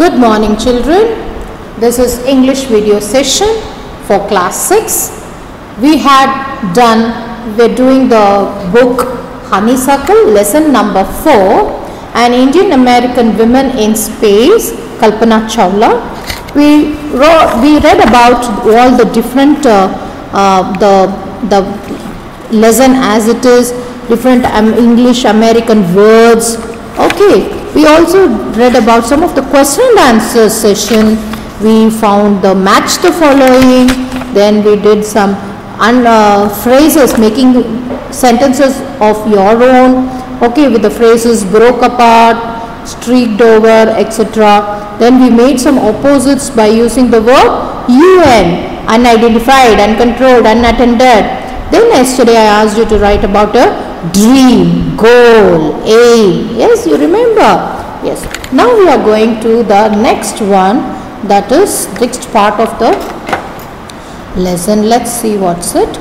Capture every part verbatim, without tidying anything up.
Good morning children. This is English video session for class six. We had done, we're doing the book Honeysuckle, lesson number four, and Indian American Women in Space, Kalpana Chawla. We wrote, we read about all the different, uh, uh, the, the lesson as it is, different um, English American words. Okay. We also read about some of the question and answer session. We found the match the following. Then we did some un, uh, phrases, making sentences of your own. Okay, with the phrases broke apart, streaked over, et cetera. Then we made some opposites by using the word U N, unidentified, uncontrolled, unattended. Then yesterday I asked you to write about a dream, goal, aim. Yes, you remember? Yes. Now we are going to the next one, that is next part of the lesson. Let's see what's it.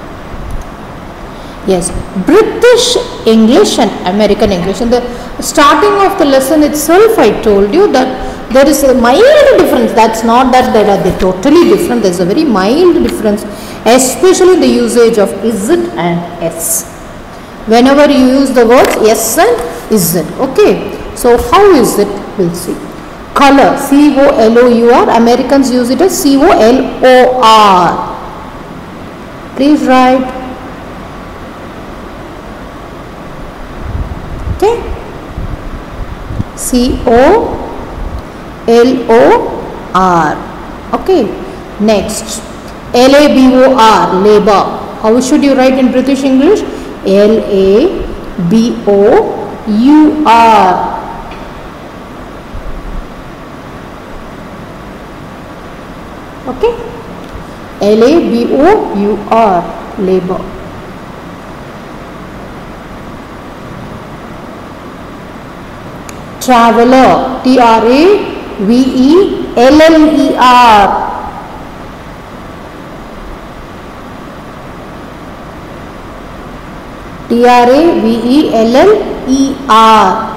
Yes, British English and American English. In the starting of the lesson itself, I told you that there is a mild difference. That's not that they are they totally different. There is a very mild difference, especially in the usage of is it and s. Whenever you use the words yes and is it. Okay. So how is it? We'll see. Color, C O L O U R. Americans use it as C O L O R. Please write. Okay. C O L O R. Okay. Next. L A B O R. Labor. How should you write in British English? L A B O U R. Okay. L A B O U R. Labor. Traveler. T R A V E L L E R. T R A V E L L E R.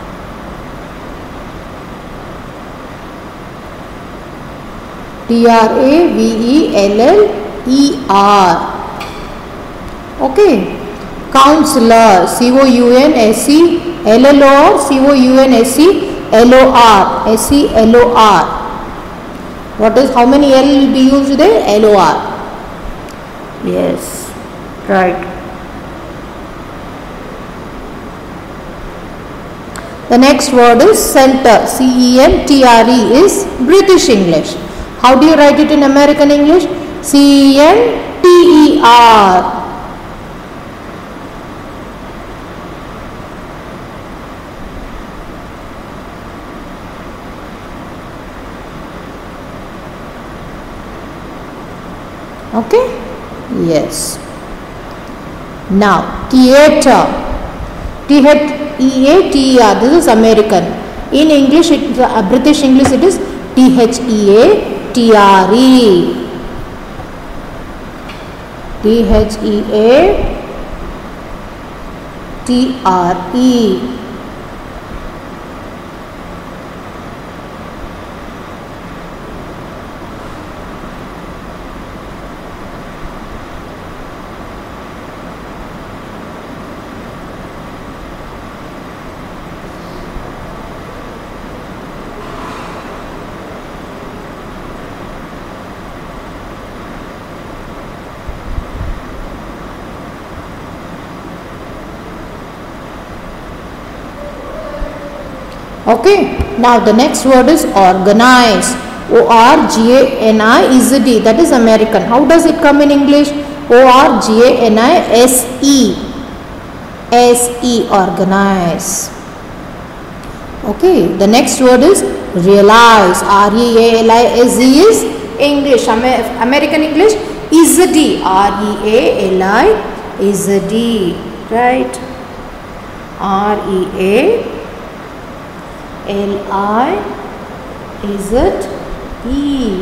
T R A V E L L E R. Okay. Counselor. C O U N S E L L O R. C O U N S E L O R. S E L O R. What is, how many L will be used there? L O R. Yes. Right. The next word is center. C E N T R E is British English. How do you write it in American English? C E N T E R. Okay? Yes. Now, theater. T H E A T E R. This is American. In English, it, uh, British English, it is T H E A T R E. T H E A T R E. Okay, now the next word is organize. O R G A N I Z E. That is American. How does it come in English? O R G A N I S E. S E. Organize. Okay, the next word is realize. R E A L I Z E is English. American English. Z E. R E A L I Z E. Right? R E A L I Z E.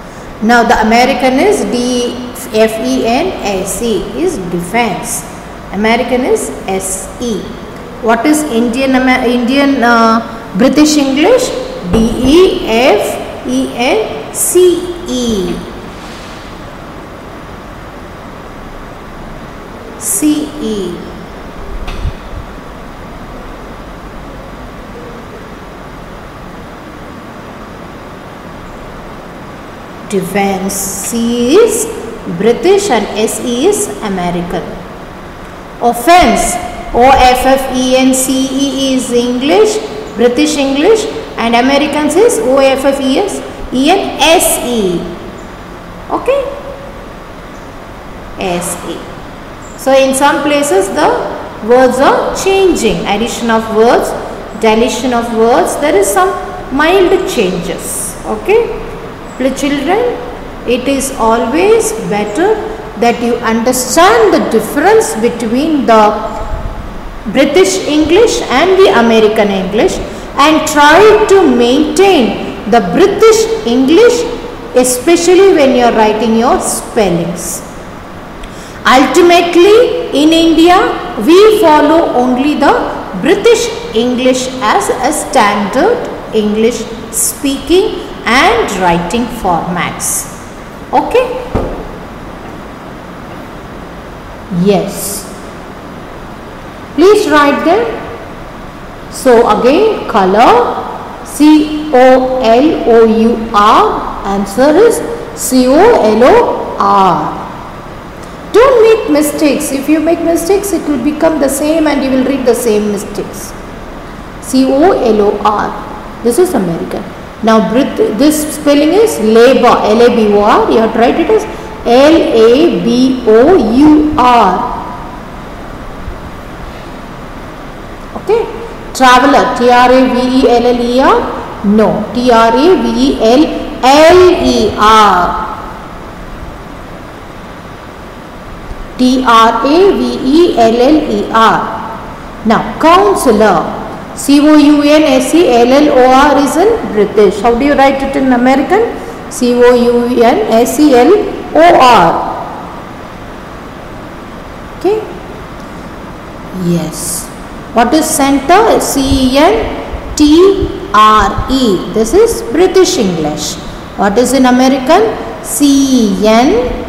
Now the American is D F E N S E is defense. American is S E. What is Indian Indian uh, British English? D E F E N C E. C E. Defense. C is British and S E is American. Offense. O F F E N C E is English, British English, and Americans is O F F E N S E. Okay? S E. So in some places the words are changing. Addition of words, deletion of words. There is some mild changes. Okay? Children, it is always better that you understand the difference between the British English and the American English and try to maintain the British English, especially when you are writing your spellings. Ultimately, in India, we follow only the British English as a standard English speaking and writing formats. Okay? Yes. Please write them. So again, color, C O L O U R, answer is C O L O R. Don't make mistakes. If you make mistakes, it will become the same and you will read the same mistakes. C O L O R. This is American. Now, this spelling is labor, L A B O R. You have to write it as L A B O U R. Okay. Traveler, T R A V E L L E R. No, T R A V E L L E R. T R A V E L L E R. Now, counselor. C O U N S E L L O R is in British. How do you write it in American? C O U N S E L O R. Okay. Yes. What is center? C E N T R E. This is British English. What is in American? C E N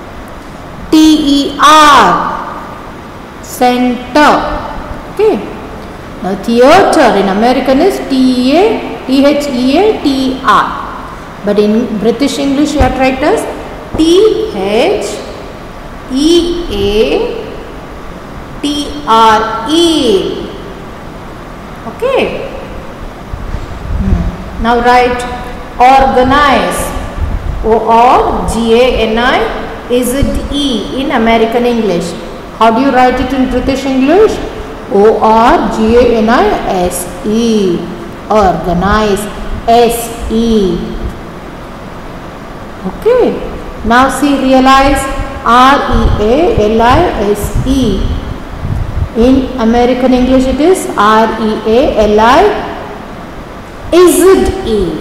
T E R. Center. Okay. Now, theatre in American is T A T H E A T R. But in British English, you have to write as T H E A T R E. Okay. Hmm. Now, write organize. O R G A N I is it E in American English. How do you write it in British English? O R G A N I S E. Organize. S E. Okay. Now see, realize. R E A L I S E. In American English it is R E A L I Z E.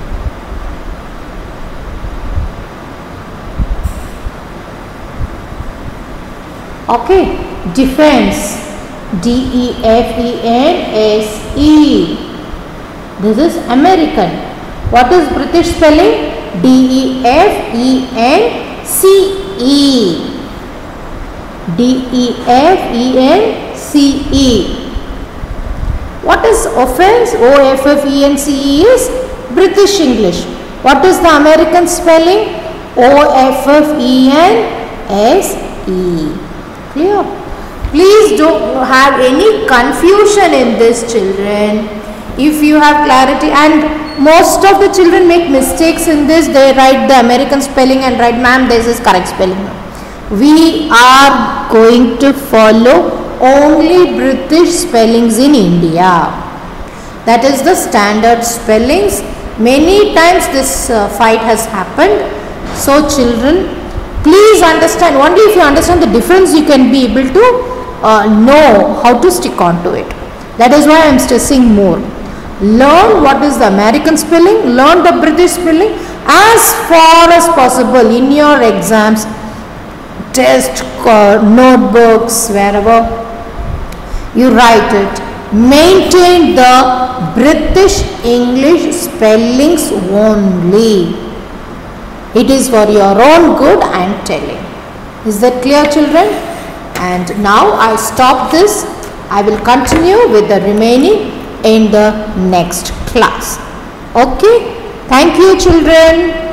Okay. Defense. D E F E N S E. This is American. What is British spelling? D E F E N C E. D E F E N C E. What is offense? O F F E N C E is British English. What is the American spelling? O F F E N S E. Clear? Please don't have any confusion in this, children. If you have clarity, and most of the children make mistakes in this, they write the American spelling and write, ma'am, this is correct spelling. We are going to follow only British spellings in India. That is the standard spellings. Many times this uh, fight has happened. So children, please understand. Only if you understand the difference, you can be able to Uh, know how to stick on to it. That is why I am stressing more. Learn what is the American spelling, learn the British spelling as far as possible in your exams. test uh, notebooks, wherever you write it. Maintain the British English spellings only. It is for your own good I am telling. Is that clear, children? And now I stop this. I will continue with the remaining in the next class. Okay. Thank you, children.